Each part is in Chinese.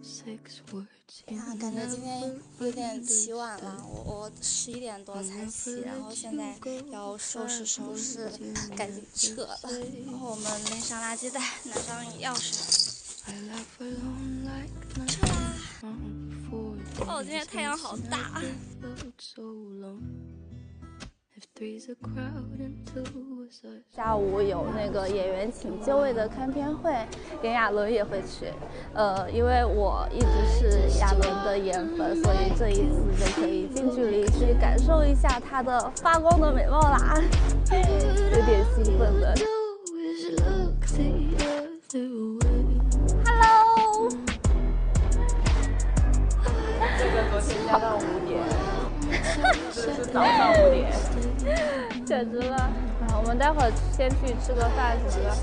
感觉今天有点起晚了，我11点多才起，然后现在要收拾收拾，赶紧撤了。然后我们拎上垃圾袋，拿上钥匙，撤啦！哦，今天太阳好大。 下午有那个演员请就位的看片会，连亚伦也会去。因为我一直是亚伦的颜粉，所以这一次就可以近距离去感受一下他的发光的美貌啦，有点兴奋的。Hello。 这个昨天加到5点，这是早上5点。 简直了！我们待会儿先去吃个饭什么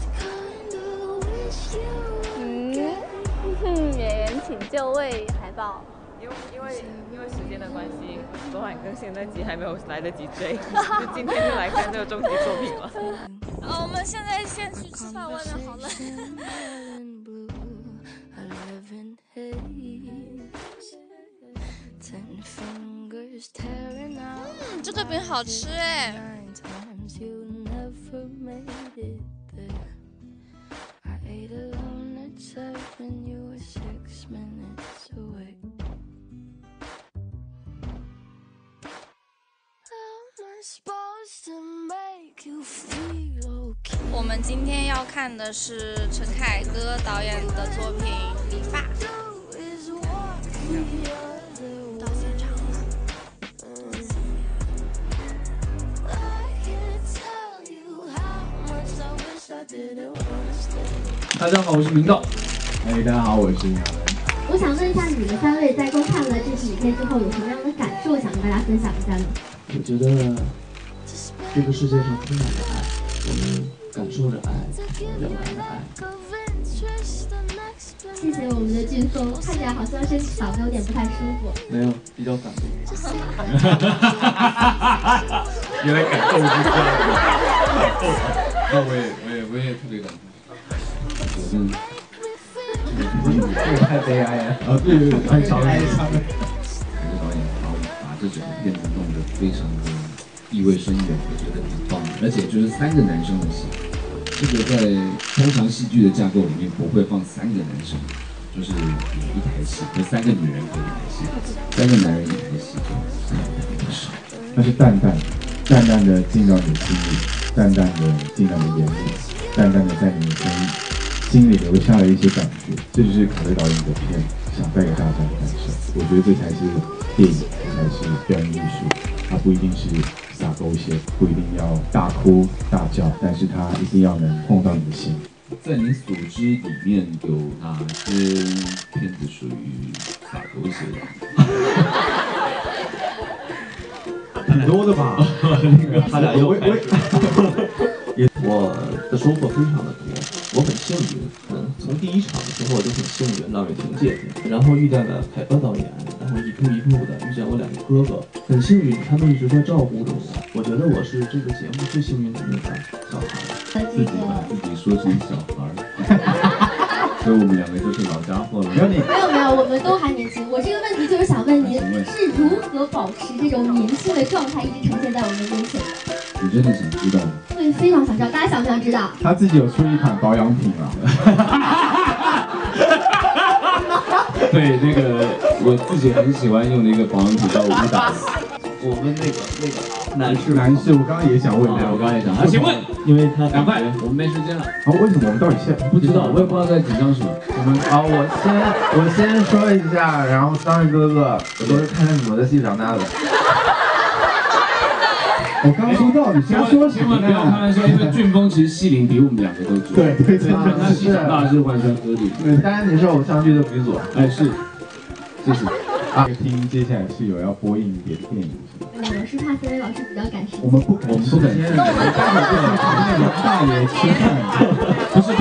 的。演员请就位海报。 因为时间的关系，昨晚跟现在集还没有来得及追，就今天就来看这个终极作品了。 我们现在先去吃饭，外面好冷。这个饼好吃哎。我们今天要看的是陈凯歌导演的作品《理发》。到现场了。 大家好，我是明道。大家好，我是亚伦。 我想问一下，你们3位在观看了这部影片之后，有什么样的感受，想跟大家分享一下呢？ 我觉得这个世界上充满了爱，我们感受着爱，热爱着爱。 谢谢我们的俊峰，看起来好像是嗓子有点不太舒服。 没有，比较感动。原来感动是这样的。那我也特别感动。太悲哀了。对，太伤了。这个导演把这整个片子弄得非常的意味深远，我觉得挺棒的。而且就是3个男生的戏，这个在通常戏剧的架构里面不会放3个男生，就是一台戏，和3个女人和一台戏，3个男人一台戏，就很少。它是淡淡的进到你的心里，淡淡的进到你的眼里，淡淡的在你心里留下了一些感觉。这就是凯歌导演的片想带给大家的感受。我觉得这才是电影，这才是表演艺术。它不一定是撒狗血，不一定要大哭大叫，但是它一定要能碰到你的心。在你所知里面有哪些片子属于撒狗血的？很多的吧。他俩又我的收获非常的多，我很幸运。从第1场的时候我就很幸运让雨婷姐姐，然后遇见了凯歌导演，然后一步一步的遇见我2个哥哥，很幸运他们一直在照顾着我。我觉得我是这个节目最幸运的那个小孩，自己把自己说成小孩，所以我们2个就是老家伙了。 没有，我们都还年轻。我这个问题就是想问您，是如何保持这种年轻的状态一直呈现在我们面前？ 你真的想知道吗？ 对，非常想知道，大家想不想知道？ 他自己有出一款保养品啊。对，那个我自己很喜欢用的一个保养品叫舞蹈。我们那个男士，我刚刚也想问的，我刚刚也想。请问，因为他赶快，我们没时间了。为什么我们到底现在不知道？我也不知道在紧张什么。我先说一下，然后3位哥哥，我都是看着你们的戏长大的。我刚说到底，先说千万不要开玩笑，因为俊峰其实戏龄比我们2个都久。对，他戏长大是完全合理。对，当然你是偶像剧的鼻祖。是，谢谢。听接下来是有要播映别的电影是吗？ 我是怕3位老师比较赶时间。 我们不赶时间，那我们待会儿就想去那个大爷吃饭。不是，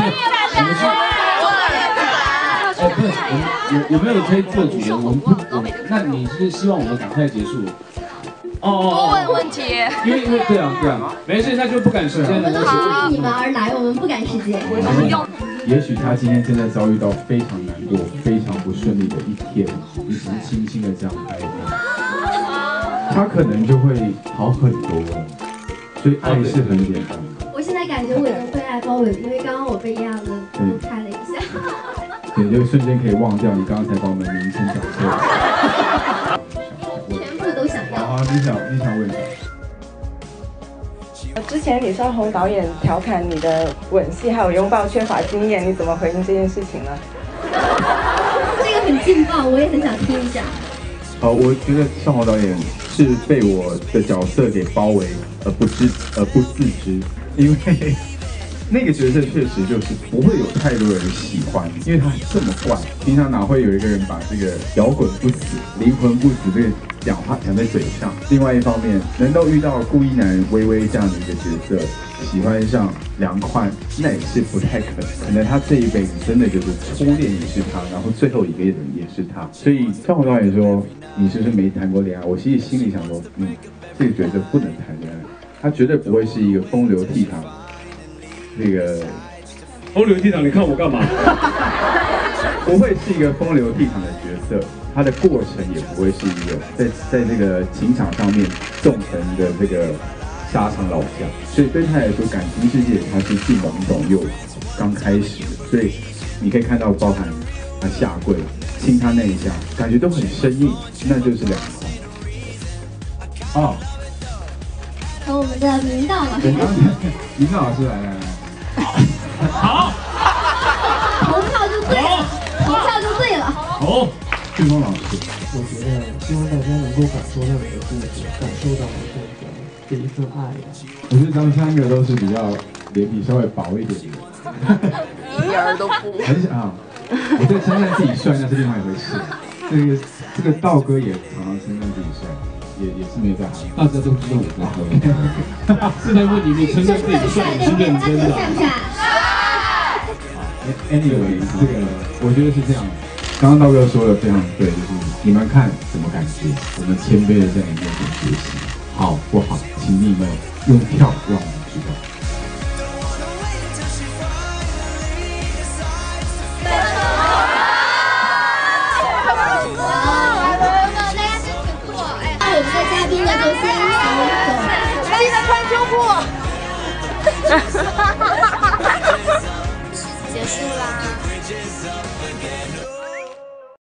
有没有可以做主的？我们不，那你是希望我们赶快结束？ 多问问题。 因为对啊，没事，那就不赶时间了。 我们都是为你们而来，我们不赶时间。 也许他今天真的遭遇到非常过非常不顺利的一天，你只是轻轻的这样拍他，他可能就会好很多了。所以爱是很简单。 我现在感觉我已经被爱包围了，因为刚刚我被炎亚纶偷拍了一下。 对，就瞬间可以忘掉你刚刚才把我们名称讲错。 全部都想要。 好，你想问什么？ 之前李少红导演调侃你的吻戏还有拥抱缺乏经验，你怎么回应这件事情呢？ 这个很劲爆，我也很想听一下。 我觉得少红导演是被我的角色给包围而不自知，因为那个角色确实就是不会有太多人喜欢，因为他这么怪，平常哪会有一个人把这个摇滚不死、灵魂不死这个讲话讲在嘴上？另外一方面，能够遇到顾一男、微微这样的一个角色，喜欢上梁宽，那也是不太可能。可能他这一辈子真的就是初恋也是他，然后最后一个人也是他。所以少红导演说你是不是没谈过恋爱？我其实心里想说，这个角色不能谈恋爱，他绝对不会是一个风流倜傥。那个风流倜傥，你看我干嘛？不会是一个风流倜傥的角色，他的过程也不会是一个在这个情场上面纵横的这个沙场老将，所以对他来说，感情世界他是既懵懂又刚开始的，所以你可以看到，包含他下跪亲他那一下，感觉都很生硬，那就是两块。哦。 和我们的明道老师， 明道老师来，好， 投票就对了，投票就对了。 好，俊峰老师， 我觉得希望大家能够感受到你的故事，感受到你这一份爱。 我觉得咱们三个都是比较脸皮稍微薄一点的， 一点儿都不。 很想我这个称赞自己帅那是另外一回事，这个道哥也常常称赞自己帅。也是没在行，大家都知道我在喝。是在问你们承认自己帅是认真的。Anyway， 这个我觉得是这样。刚刚道哥说的非常对，就是你们看什么感觉，我们谦卑的在你面前学习，好不好？请你们用票让我们知道。 嘉宾呢就先走， 记得穿秋裤。 结束啦。